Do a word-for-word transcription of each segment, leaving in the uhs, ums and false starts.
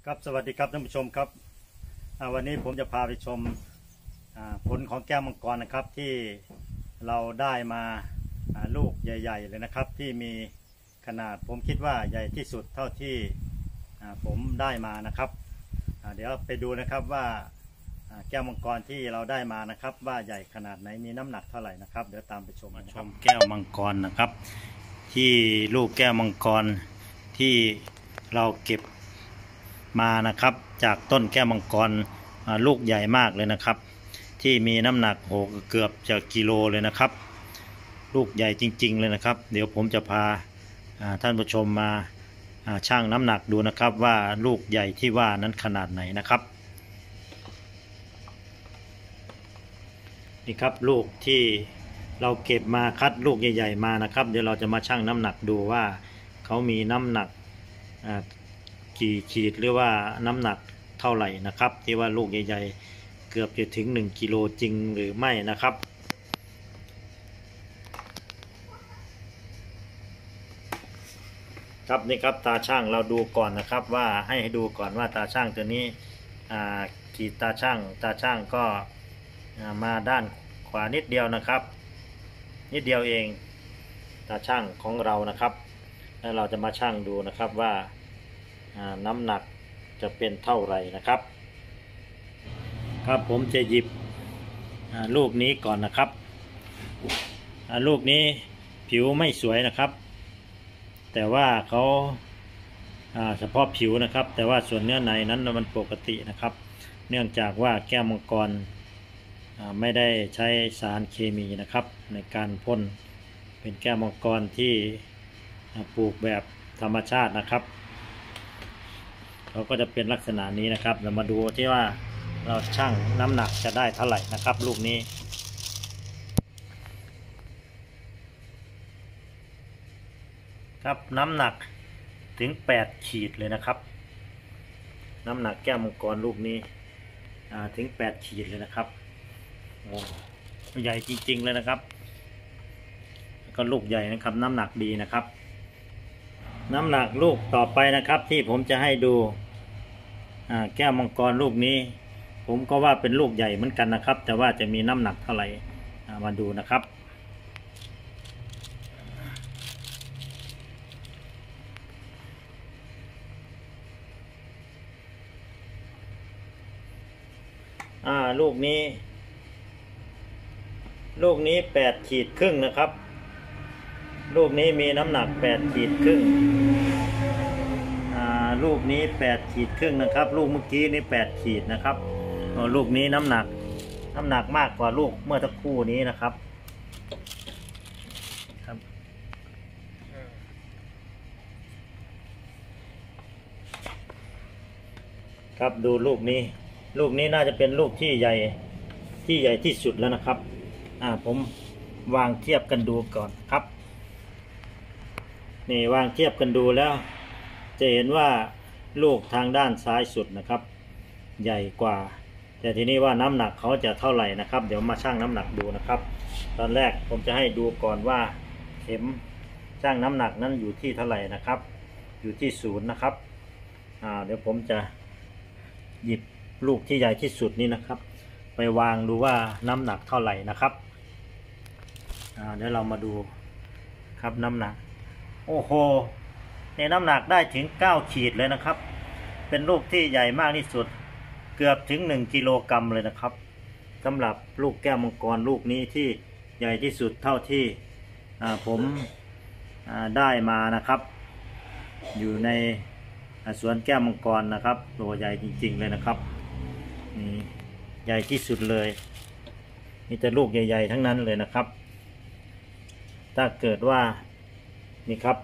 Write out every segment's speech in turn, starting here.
ครับสวัสดีครับท่านผู้ชมครับวันนี้ผมจะพาไปชมผลของแก้วมังกรนะครับที่เราได้มาลูกใหญ่ๆเลยนะครับที่มีขนาดผมคิดว่าใหญ่ที่สุดเท่าที่ผมได้มานะครับเดี๋ยวไปดูนะครับว่าแก้วมังกรที่เราได้มานะครับว่าใหญ่ขนาดไหนมีน้ำหนักเท่าไหร่นะครับเดี๋ยวตามไปชมมาชมแก้วมังกรนะครับที่ลูกแก้วมังกรที่เราเก็บมานะครับจากต้นแก้วมังกรลูกใหญ่มากเลยนะครับที่มีน้ำหนักโหเกือบจะกิโลเลยนะครับลูกใหญ่จริงๆเลยนะครับเดี๋ยวผมจะพาท่านผู้ชมมาชั่งน้ำหนักดูนะครับว่าลูกใหญ่ที่ว่านั้นขนาดไหนนะครับนี่ครับลูกที่เราเก็บมาคัดลูกใหญ่ๆมานะครับเดี๋ยวเราจะมาชั่งน้ำหนักดูว่าเขามีน้ำหนักกี่ขีดหรือว่าน้ำหนักเท่าไหร่นะครับที่ว่าลูกใหญ่ๆเกือบจะถึงหนึ่งกิโลจริงหรือไม่นะครับครับนี่ครับตาช่างเราดูก่อนนะครับว่าให้ดูก่อนว่าตาช่างตัวนี้ขีดตาช่างตาช่างก็มาด้านขวานิดเดียวนะครับนิดเดียวเองตาช่างของเรานะครับแล้วเราจะมาช่างดูนะครับว่าน้ำหนักจะเป็นเท่าไหร่นะครับครับผมจะหยิบลูกนี้ก่อนนะครับลูกนี้ผิวไม่สวยนะครับแต่ว่าเขาเฉพาะผิวนะครับแต่ว่าส่วนเนื้อในนั้นมันปกตินะครับเนื่องจากว่าแก้วมังกรไม่ได้ใช้สารเคมีนะครับในการพ่นเป็นแก้วมังกรที่ปลูกแบบธรรมชาตินะครับเขาก็จะเป็นลักษณะนี้นะครับเรามาดูที่ว่าเราชั่งน้ำหนักจะได้เท่าไหร่นะครับลูกนี้ครับน้ำหนักถึงแปดขีดเลยนะครับน้ำหนักแก้วมังกรลูกนี้ถึงแปดขีดเลยนะครับโอ้ใหญ่จริงๆเลยนะครับก็ลูกใหญ่นะครับน้ำหนักดีนะครับน้ำหนักลูกต่อไปนะครับที่ผมจะให้ดูแก้วมังกรลูกนี้ผมก็ว่าเป็นลูกใหญ่เหมือนกันนะครับแต่ว่าจะมีน้ำหนักเท่าไหร่มาดูนะครับอ่าลูกนี้ลูกนี้แปดขีดครึ่งนะครับลูกนี้มีน้ำหนักแปดขีดครึ่งลูกนี้แปดขีดครึ่งนะครับลูกเมื่อกี้นี้แปดขีดนะครับลูกนี้น้ำหนักน้ำหนักมากกว่าลูกเมื่อสักครู่นี้นะครับครับครับดูลูกนี้ลูกนี้น่าจะเป็นลูกที่ใหญ่ที่ใหญ่ที่สุดแล้วนะครับอ่าผมวางเทียบกันดูก่อนครับนี่วางเทียบกันดูแล้วจะเห็นว่าลูกทางด้านซ้ายสุดนะครับใหญ่กว่าแต่ทีนี้ว่าน้ำหนักเขาจะเท่าไหร่นะครับเดี๋ยวมาชั่งน้ำหนักดูนะครับตอนแรกผมจะให้ดูก่อนว่าเข็มชั่งน้ำหนักนั้นอยู่ที่เท่าไหร่นะครับอยู่ที่ศูนย์นะครับอ่าเดี๋ยวผมจะหยิบลูกที่ใหญ่ที่สุดนี้นะครับไปวางดูว่าน้ำหนักเท่าไหร่นะครับอ่าเดี๋ยวเรามาดูครับน้ำหนักโอ้โหในน้ำหนักได้ถึงเก้าขีดเลยนะครับเป็นลูกที่ใหญ่มากที่สุดเกือบถึงหนึ่งกิโลกรัมเลยนะครับสำหรับลูกแก้วมังกรลูกนี้ที่ใหญ่ที่สุดเท่าที่ผมได้มานะครับอยู่ในสวนแก้วมังกรนะครับตัวใหญ่จริงๆเลยนะครับนี่ใหญ่ที่สุดเลยมีแต่ลูกใหญ่ๆทั้งนั้นเลยนะครับถ้าเกิดว่านี่ครับ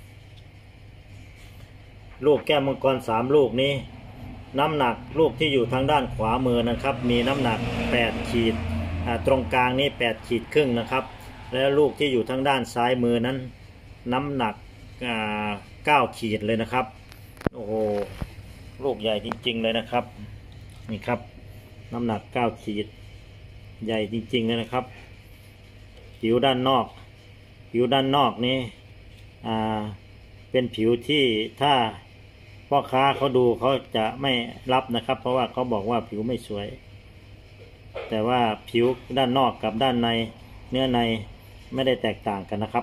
ลูกแก้วมังกรสามลูกนี้น้ำหนักลูกที่อยู่ทางด้านขวามือนะครับมีน้ำหนักแปดขีดตรงกลางนี้แปดขีดครึ่งนะครับแล้วลูกที่อยู่ทางด้านซ้ายมือนั้นน้ำหนักเก้าขีดเลยนะครับโอ้โหลูกใหญ่จริงๆเลยนะครับนี่ครับน้ำหนักเก้าขีดใหญ่จริงๆเลยนะครับผิวด้านนอกผิวด้านนอกนี้อ่าเป็นผิวที่ถ้าพ่อค้าเขาดูเขาจะไม่รับนะครับเพราะว่าเขาบอกว่าผิวไม่สวยแต่ว่าผิวด้านนอกกับด้านในเนื้อในไม่ได้แตกต่างกันนะครับ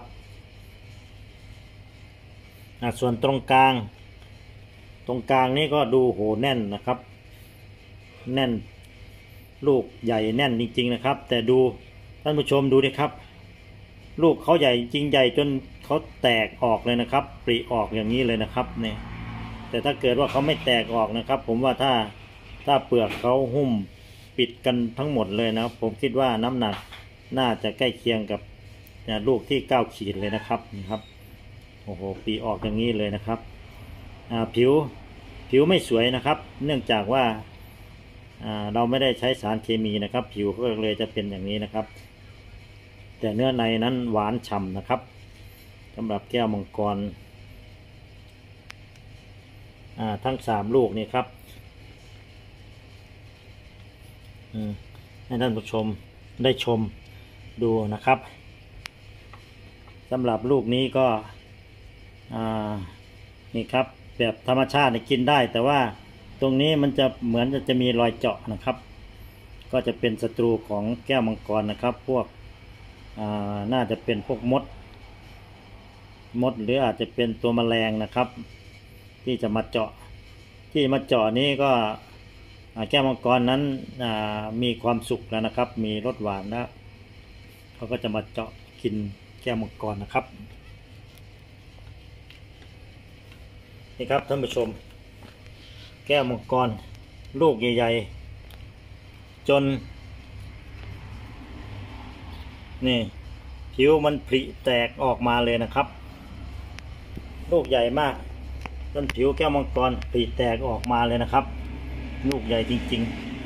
ส่วนตรงกลางตรงกลางนี่ก็ดูโหแน่นนะครับแน่นลูกใหญ่แน่นจริงๆนะครับแต่ดูท่านผู้ชมดูดิครับลูกเขาใหญ่จริงใหญ่จนเขาแตกออกเลยนะครับปริออกอย่างนี้เลยนะครับเนี่ยแต่ถ้าเกิดว่าเขาไม่แตกออกนะครับผมว่าถ้าถ้าเปลือกเขาหุ้มปิดกันทั้งหมดเลยนะผมคิดว่าน้ำหนักน่าจะใกล้เคียงกับลูกที่เก้าขีดเลยนะครับนี่ครับโอ้โหปริออกอย่างนี้เลยนะครับผิวผิวไม่สวยนะครับเนื่องจากว่าเราไม่ได้ใช้สารเคมีนะครับผิวก็เลยจะเป็นอย่างนี้นะครับแต่เนื้อในนั้นหวานฉ่ำนะครับสำหรับแก้วมังกรทั้งสามลูกนี่ครับให้ท่านผู้ชมได้ชมดูนะครับสำหรับลูกนี้ก็นี่ครับแบบธรรมชาติกินได้แต่ว่าตรงนี้มันจะเหมือนจะมีรอยเจาะนะครับก็จะเป็นศัตรูของแก้วมังกรนะครับพวกน่าจะเป็นพวกมดมดหรืออาจจะเป็นตัวแมลงนะครับที่จะมาเจาะที่มาเจาะนี้ก็แก้วมังกรนั้นมีความสุขแล้วนะครับมีรสหวานแล้วเขาก็จะมาเจาะกินแก้วมังกรนะครับนี่ครับท่านผู้ชมแก้วมังกรลูกใหญ่ๆจนนี่ผิวมันผลิแตกออกมาเลยนะครับลูกใหญ่มากจนผิวแก้วมังกรผลิแตกออกมาเลยนะครับลูกใหญ่จริง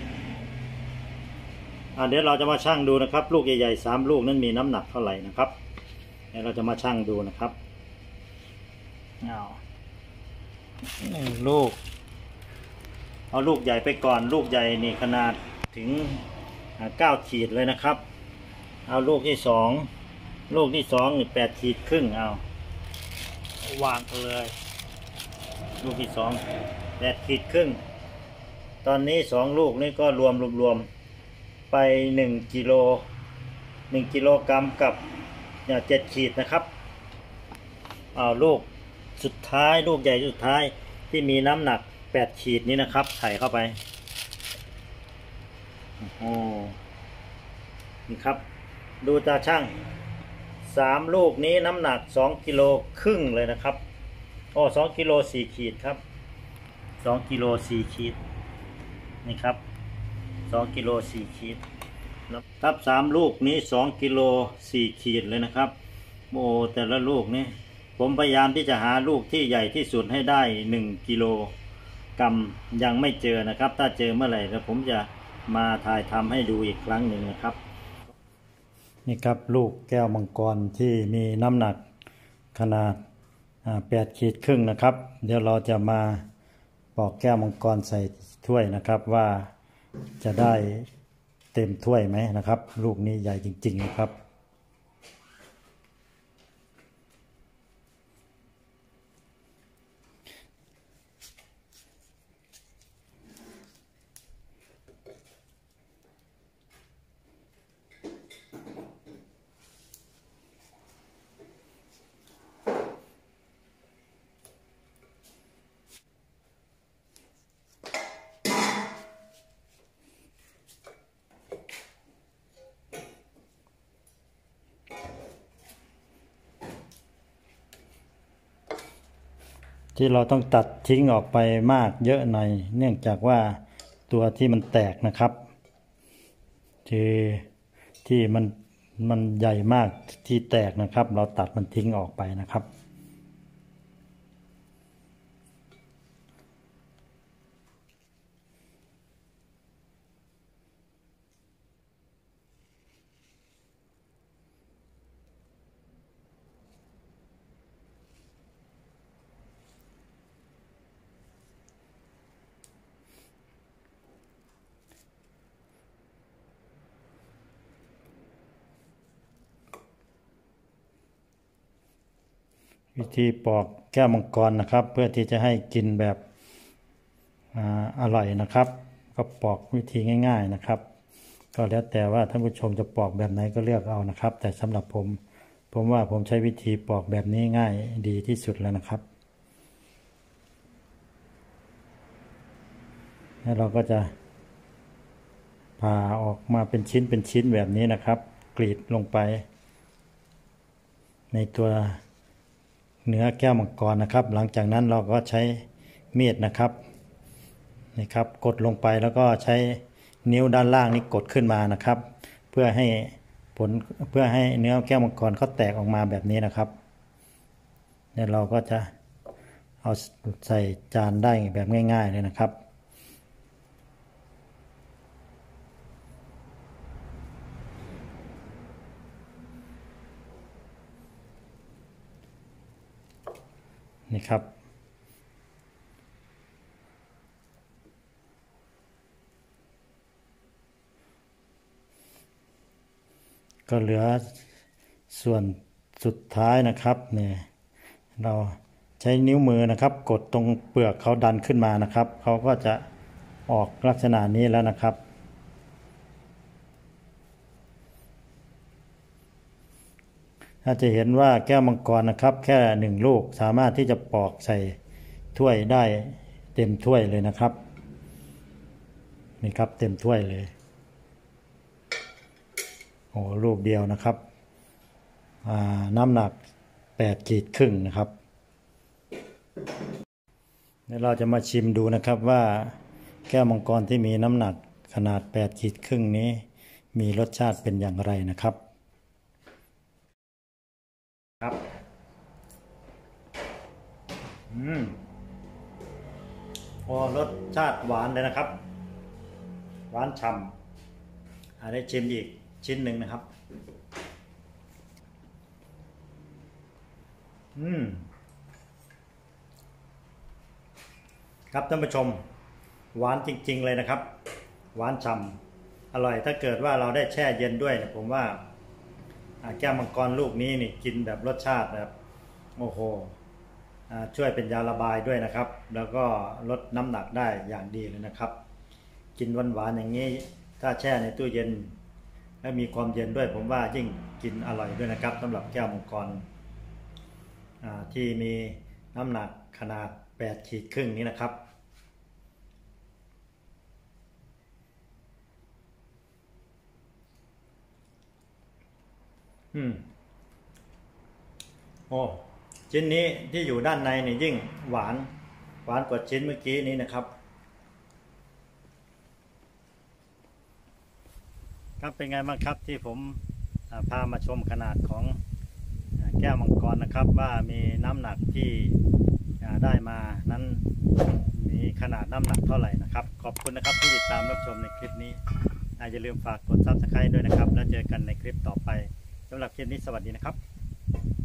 ๆเดี๋ยวเราจะมาชั่งดูนะครับลูกใหญ่ๆสามลูกนั้นมีน้ำหนักเท่าไหร่นะครับเดี๋ยวเราจะมาชั่งดูนะครับเอาหนึ่งลูกเอาลูกใหญ่ไปก่อนลูกใหญ่นี่ขนาดถึงเก้าขีดเลยนะครับเอาลูกที่สองลูกที่สองนี่แปดขีดครึ่งเอาวางกันเลยลูกที่สองแปดขีดครึ่งตอนนี้สองลูกนี่ก็รวมรวมๆไปหนึ่งกิโลหนึ่งกิโลกรัมกับเนี่ยเจ็ดขีดนะครับเอาลูกสุดท้ายลูกใหญ่สุดท้ายที่มีน้ำหนักแปดขีดนี้นะครับใส่เข้าไปโอ้นี่ครับดูตาช่างสามลูกนี้น้ำหนักสองกิโลครึ่งเลยนะครับโอ้สองกิโลสี่ขีดครับสองกิโลสี่ขีดนี่ครับสองกิโลสี่ขีดครับสามลูกนี้สองกิโลสี่ขีดเลยนะครับโอ้แต่ละลูกนี่ผมพยายามที่จะหาลูกที่ใหญ่ที่สุดให้ได้หนึ่งกิโลกรัมยังไม่เจอนะครับถ้าเจอเมื่อไหร่แล้วผมจะมาถ่ายทำให้ดูอีกครั้งหนึ่งนะครับนี่ครับลูกแก้วมังกรที่มีน้ำหนักขนาดแปดขีดครึ่งนะครับเดี๋ยวเราจะมาปอกแก้วมังกรใส่ถ้วยนะครับว่าจะได้เต็มถ้วยไหมนะครับลูกนี้ใหญ่จริงๆนะครับที่เราต้องตัดทิ้งออกไปมากเยอะหน่อยเนื่องจากว่าตัวที่มันแตกนะครับที่ที่มันมันใหญ่มากที่แตกนะครับเราตัดมันทิ้งออกไปนะครับวิธีปอกแก้วมังกรนะครับเพื่อที่จะให้กินแบบอ่าอร่อยนะครับก็ปอกวิธีง่ายๆนะครับก็แล้วแต่ว่าท่านผู้ชมจะปอกแบบไหนก็เลือกเอานะครับแต่สำหรับผมผมว่าผมใช้วิธีปอกแบบนี้ง่ายดีที่สุดแล้วนะครับแล้วเราก็จะผ่าออกมาเป็นชิ้นเป็นชิ้นแบบนี้นะครับกรีดลงไปในตัวเนื้อแก้วมังกรนะครับหลังจากนั้นเราก็ใช้มีดนะครับนี่ครับกดลงไปแล้วก็ใช้นิ้วด้านล่างนี้กดขึ้นมานะครับเพื่อให้ผลเพื่อให้เนื้อแก้วมังกรเขาแตกออกมาแบบนี้นะครับเนี่ยเราก็จะเอาใส่จานได้แบบง่ายๆเลยนะครับนี่ครับก็เหลือส่วนสุดท้ายนะครับเนี่ยเราใช้นิ้วมือนะครับกดตรงเปลือกเขาดันขึ้นมานะครับเขาก็จะออกลักษณะนี้แล้วนะครับถ้าจะเห็นว่าแก้วมังกรนะครับแค่หนึ่งลูกสามารถที่จะปอกใส่ถ้วยได้เต็มถ้วยเลยนะครับนี่ครับเต็มถ้วยเลยโอ้ลูกเดียวนะครับน้ำหนักแปดขีดครึ่งนะครับเดี๋ยวเราจะมาชิมดูนะครับว่าแก้วมังกรที่มีน้ำหนักขนาดแปดขีดครึ่งนี้มีรสชาติเป็นอย่างไรนะครับครับอืมโอ้รสชาติหวานเลยนะครับหวานฉ่ำอาจได้ชิมอีกชิ้นหนึ่งนะครับอืมครับท่านผู้ชมหวานจริงๆเลยนะครับหวานฉ่ำอร่อยถ้าเกิดว่าเราได้แช่เย็นด้วยผมว่าแก้วมังกรลูกนี้นี่กินแบบรสชาติแบบโอ้โหช่วยเป็นยาระบายด้วยนะครับแล้วก็ลดน้ำหนักได้อย่างดีเลยนะครับกินหวานๆอย่างนี้ถ้าแช่ในตู้เย็นและมีความเย็นด้วยผมว่ายิ่งกินอร่อยด้วยนะครับสำหรับแก้วมังกรที่มีน้ำหนักขนาดแปดขีดครึ่งนี้นะครับอืมโอ้ชิ้นนี้ที่อยู่ด้านในนี่ยิ่งหวานหวานกว่าชิ้นเมื่อกี้นี้นะครับครับเป็นไงบ้างครับที่ผมพามาชมขนาดของแก้วมังกรนะครับว่ามีน้ำหนักที่ได้มานั้นมีขนาดน้ำหนักเท่าไหร่นะครับขอบคุณนะครับที่ติดตามรับชมในคลิปนี้อย่าลืมฝากกด ซับสไครบ์ ด้วยนะครับแล้วเจอกันในคลิปต่อไปสำหรับคลิปนี้สวัสดีนะครับ